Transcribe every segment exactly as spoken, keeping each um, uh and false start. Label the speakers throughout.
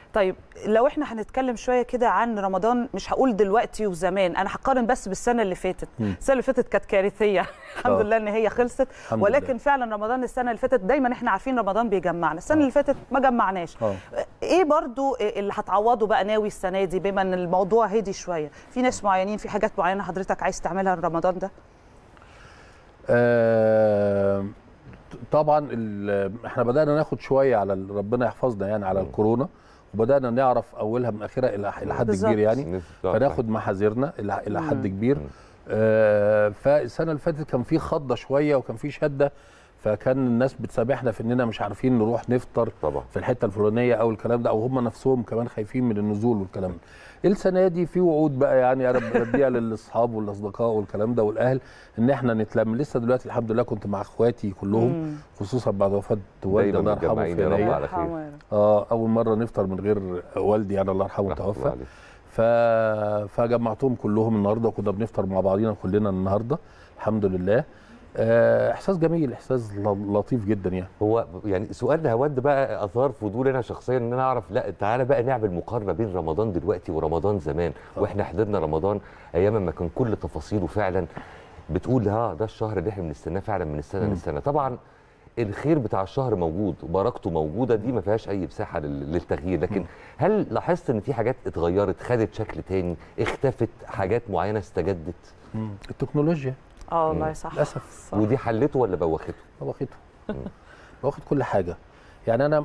Speaker 1: طيب لو احنا هنتكلم شويه كده عن رمضان، مش هقول دلوقتي وزمان، انا هقارن بس بالسنه اللي فاتت. مم. السنه اللي فاتت كانت كارثيه الحمد أوه. لله ان هي خلصت، ولكن لله. فعلا رمضان السنه اللي فاتت دايما احنا عارفين رمضان بيجمعنا، السنه أوه. اللي فاتت ما جمعناش. أوه. ايه برضو اللي هتعوضه بقى ناوي السنه دي بما ان الموضوع هدي شويه؟ في ناس معينين، في حاجات معينه حضرتك عايز تعملها رمضان ده؟
Speaker 2: آه طبعا احنا بدانا ناخد شويه على ربنا يحفظنا يعني على الكورونا، وبدانا نعرف اولها من اخرها الى الى حد كبير يعني، فناخد محاذيرنا الى الى حد كبير. آه فالسنه اللي فاتت كان في خضه شويه وكان في شده، فكان الناس بتسامحنا في اننا مش عارفين نروح نفطر طبعا في الحته الفلانيه او الكلام ده، او هم نفسهم كمان خايفين من النزول والكلام ده. السنه دي في وعود بقى يعني انا بديها للاصحاب والاصدقاء والكلام ده والاهل ان احنا نتلم. لسه دلوقتي الحمد لله كنت مع اخواتي كلهم مم. خصوصا بعد وفاه والدي الله يرحمه في يناير. اه اول مره نفطر من غير والدي يعني الله يرحمه توفى، ف... فجمعتهم كلهم النهارده وكنا بنفطر مع بعضينا كلنا النهارده الحمد لله. احساس جميل، احساس لطيف جدا يعني.
Speaker 3: هو يعني سؤال هود بقى اثار فضول انا شخصيا ان انا اعرف، لا تعالى بقى نعمل مقارنه بين رمضان دلوقتي ورمضان زمان. أوه. واحنا حضرنا رمضان ايام ما كان كل تفاصيله فعلا بتقول ها ده الشهر اللي احنا بنستناه فعلا من السنه للسنه. طبعا الخير بتاع الشهر موجود وبركته موجوده، دي ما فيهاش اي مساحه للتغيير، لكن هل لاحظت ان في حاجات اتغيرت خدت شكل تاني، اختفت حاجات معينه استجدت؟
Speaker 2: مم. التكنولوجيا
Speaker 1: اه والله صح
Speaker 2: للاسف.
Speaker 3: ودي حلته ولا بوخته؟
Speaker 2: بوخته بوخت كل حاجه يعني. انا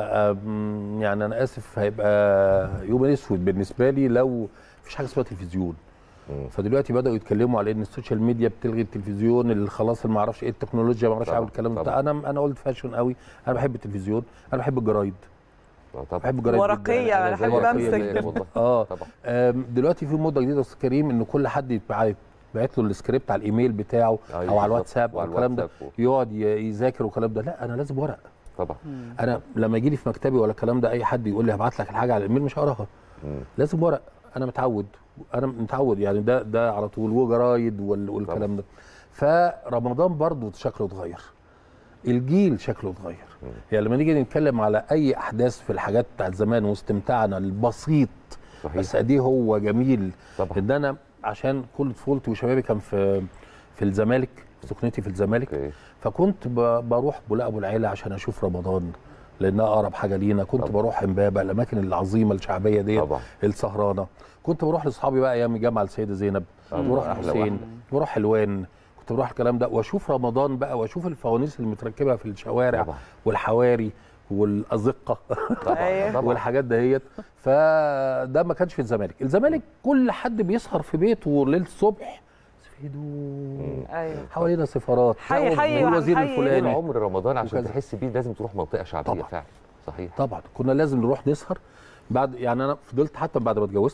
Speaker 2: يعني انا اسف هيبقى يوم اسود بالنسبه لي لو مفيش حاجه اسمها تلفزيون. مم. فدلوقتي بداوا يتكلموا على ان السوشيال ميديا بتلغي التلفزيون، اللي خلاص اللي ما اعرفش ايه التكنولوجيا ما اعرفش اعمل الكلام ده. انا انا اولد فاشن قوي، انا بحب التلفزيون، انا بحب الجرايد.
Speaker 3: طبعا
Speaker 2: بحب الجرايد
Speaker 1: ورقيه، انا بحب امسك
Speaker 2: اه طبعا. دلوقتي في موضه جديده استاذ كريم ان كل حد يتبعت بعت له السكريبت على الايميل بتاعه او على الواتساب او الكلام ده، يقعد يذاكر والكلام ده. لا انا لازم ورق
Speaker 3: طبعا.
Speaker 2: انا لما يجي لي في مكتبي ولا الكلام ده اي حد يقول لي هبعت لك الحاجه على الايميل مش هقراها، لازم ورق. انا متعود انا متعود يعني ده ده على طول، وجرايد والكلام ده. فرمضان برضو شكله اتغير، الجيل شكله اتغير. يعني لما نيجي نتكلم على اي احداث في الحاجات بتاعت زمان واستمتاعنا البسيط صحيح. بس قد ايه هو جميل طبعا. ان انا عشان كل طفولتي وشبابي كان في في الزمالك، سكنتي في الزمالك okay. فكنت بروح بولاق ابو العيله عشان اشوف رمضان لانها اقرب حاجه لينا. كنت طبعا. بروح امبابه، الاماكن العظيمه الشعبيه دي السهرانه. كنت بروح لاصحابي بقى ايام الجامعه السيده زينب، بروح الحسين، بروح حلوان، كنت بروح الكلام ده واشوف رمضان بقى واشوف الفوانيس اللي متركبه في الشوارع طبعا. والحواري والازقه طبعا والحاجات دهيت. فده ما كانش في الزمالك. الزمالك كل حد بيسهر في بيته ليله الصبح في هدوء ايوه حوالينا سفارات
Speaker 1: حي حي
Speaker 2: الوزير الفلاني.
Speaker 3: عمر رمضان عشان تحس بيه لازم تروح منطقه شعبيه طبعا. فعلا صحيح
Speaker 2: طبعا كنا لازم نروح نسهر بعد. يعني انا فضلت حتى بعد ما اتجوزت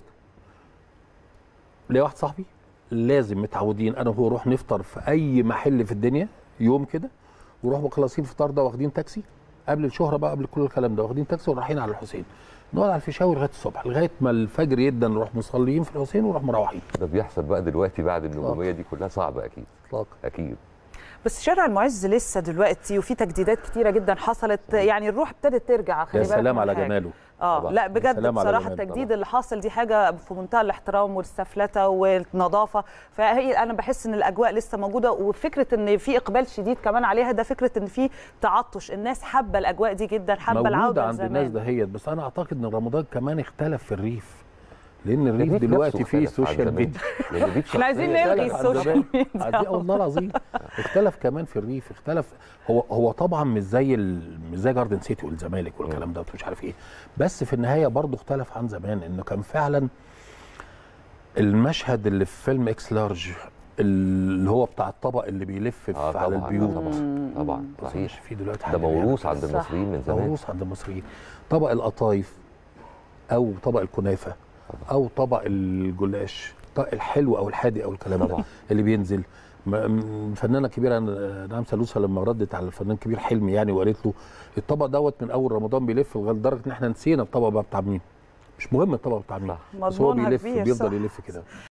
Speaker 2: ليا واحد صاحبي لازم متعودين انا وهو نروح نفطر في اي محل في الدنيا يوم كده، ونروح مخلصين الفطار ده واخدين تاكسي قبل الشهره بقى قبل كل الكلام ده، واخدين تاكسي ورايحين على الحسين، نقعد على الفيشاوي لغايه الصبح لغايه ما الفجر يبدا، نروح مصليين في الحسين ونروح مروحين.
Speaker 3: ده بيحصل بقى دلوقتي بعد النجوميه دي كلها، صعبه اكيد
Speaker 2: اطلاقا
Speaker 3: اكيد.
Speaker 1: بس شارع المعز لسه دلوقتي وفي تجديدات كتيره جدا حصلت، يعني الروح ابتدت ترجع.
Speaker 2: خلي بالك يا سلام على جماله.
Speaker 1: اه لا بجد بصراحه التجديد طبعا. اللي حاصل دي حاجه في منتهى الاحترام والسفلته والنظافه، فهي انا بحس ان الاجواء لسه موجوده، وفكره ان في اقبال شديد كمان عليها، ده فكره ان في تعطش، الناس حابه الاجواء دي جدا، حابه العوده
Speaker 2: عند الناس دهيت. بس انا اعتقد ان رمضان كمان اختلف في الريف، لان الريف دلوقتي فيه سوشيال ميديا.
Speaker 1: احنا عايزين نلغي السوشيال ميديا
Speaker 2: والله العظيم. اختلف كمان في الريف، اختلف. هو هو طبعا مش زي مش زي جاردن سيتي والزمالك والكلام ده ومش عارف ايه، بس في النهايه برضه اختلف عن زمان. انه كان فعلا المشهد اللي في فيلم اكس لارج اللي هو بتاع الطبق اللي بيلف آه على البيوت
Speaker 3: طبعا طبعا صحيح.
Speaker 2: في دلوقتي
Speaker 3: ده موروث عند المصريين من زمان،
Speaker 2: موروث عند المصريين. طبق القطايف او طبق الكنافه او طبق الجلاش، طبق الحلو او الحادق او الكلام ده اللي بينزل. فنانه كبيره نعم سلوسه لما ردت على الفنان كبير حلمي يعني وقالت له الطبق دوت من اول رمضان بيلف لدرجه ان احنا نسينا الطبق بقى بتاع مين. مش مهم الطبق بتاع مين، بس هو بيلف بيفضل يلف كده.